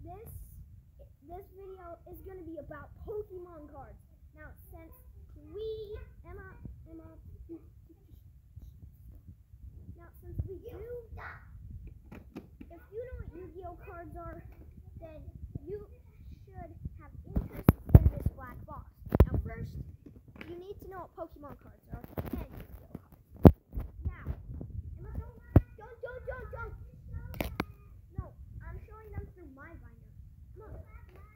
this video is gonna be about Pokemon cards. Now, since we Emma, now since we do, if you know what Yu-Gi-Oh cards are, then you should have interest in this black box. Now, first, you need to know what Pokemon cards are and Yu-Gi-Oh cards. Now, Emma, don't. No, I'm showing them through my binder. Come on.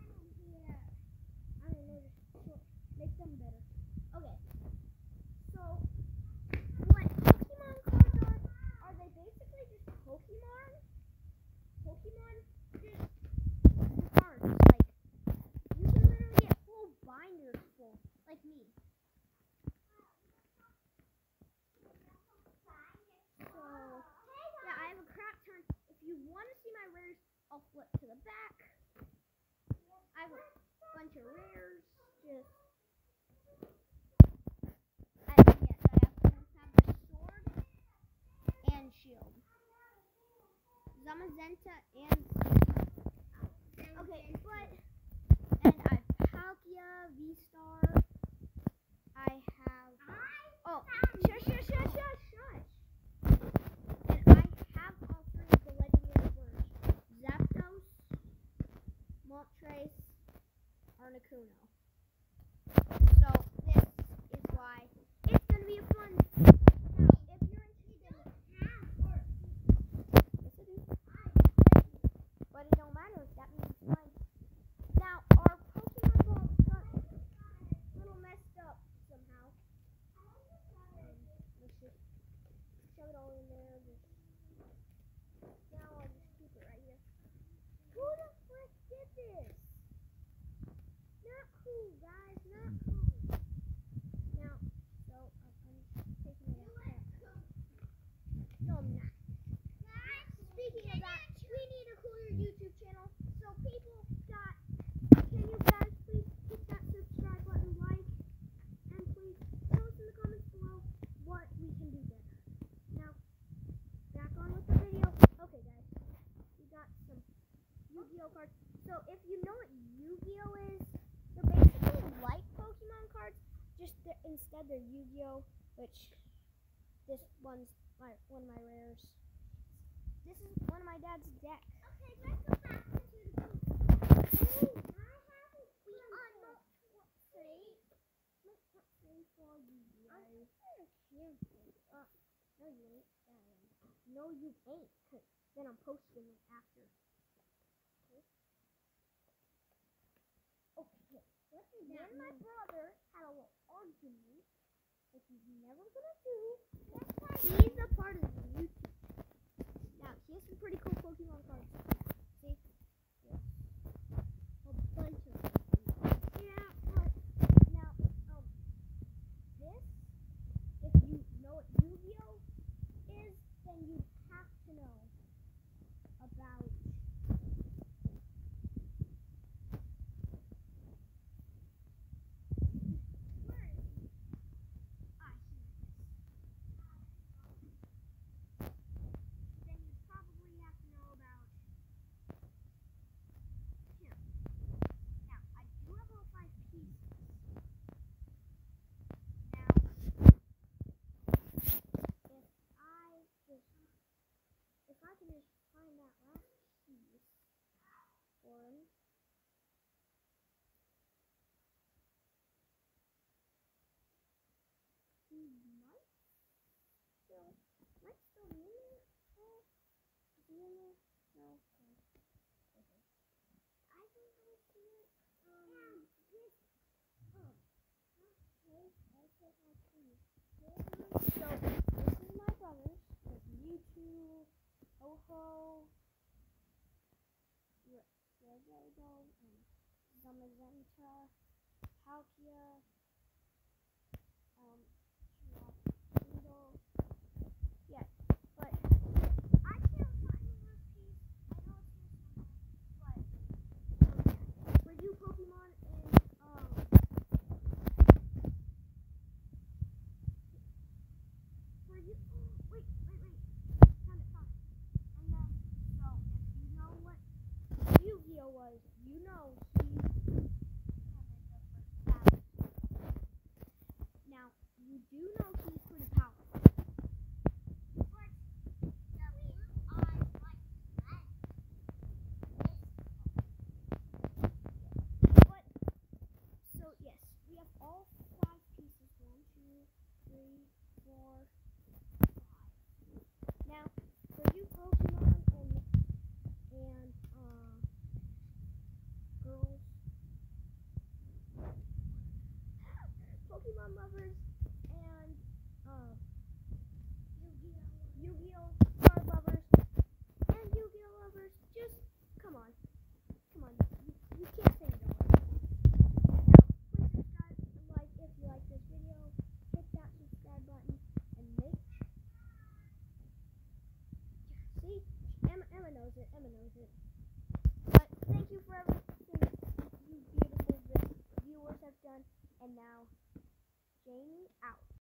I don't know, just make them better. Okay. So, what Pokemon cards are they basically just Pokemon? Pokemon just cards. Like, you can literally get full binders full, like me. So, yeah, I have a crap ton. If you want to see my rares, I'll flip to the back. I have a bunch of rares. Just, I have the sword and shield. Zamazenta and okay, but and I have Palkia, V-Star. I have shush. And I have all three of the legendary birds: Zapdos, Moltres, Articuno. So this is why it's gonna be a fun. Now, if you're interested yes it is. But it don't matter, that means it's fine. Now our Pokemon ball got a little messed up somehow. Let's just shove it all in there. Now I'll just keep it right here. Who the frick did this? Not cool, guys, not cool. Now, so I'm just taking it out. No, I'm not. Speaking of that, we need to cool your YouTube channel. So people can you guys please hit that subscribe button, like, and please tell us in the comments below what we can do better. Now, back on with the video. Okay, guys, we got some Yu-Gi-Oh cards. So if you know what Yu-Gi-Oh is, they're basically like Pokemon cards, just instead they're Yu-Gi-Oh, which this one's one of my rares. This is one of my dad's decks. Okay, let's go back to the group. We unlocked what trade? What trade for you guys? I'm careful. No you ain't. No you ain't. Then I'm posting it after. Okay. Me and my brother had a little argument, which he's never gonna do. He's a part of YouTube. Now, he has some pretty cool Pokemon cards. See? Yeah. A bunch of them. Yeah, but now, this, if you know what Yu-Gi-Oh is, then you have to know about if I can just find that last piece for him. He might still be in there. Oh, is he in there? No. Okay. I don't really see it. So this is my brother's. There's Mewtwo, Ho-Ho, Regido, Zamazenta, Palkia, yeah, but I can't find the last piece. I know it's here somewhere, but for you Pokemon and for you, wait, found it. And then, so if you know what Yu-Gi-Oh was, because you know he's powerful. Now, you do know he's pretty powerful. But, so yes, we have all 5 pieces. 1, 2, 3, 4, 5. Now, for you Pokemon and girls, Pokemon lovers and Yu-Gi-Oh card lovers and Yu-Gi-Oh lovers, just come on, you can't say no. Now, please subscribe and like if you like this video. Hit that subscribe button and see, Emma knows it. But thank you for everything you beautiful viewers have done. And now, Jamie out.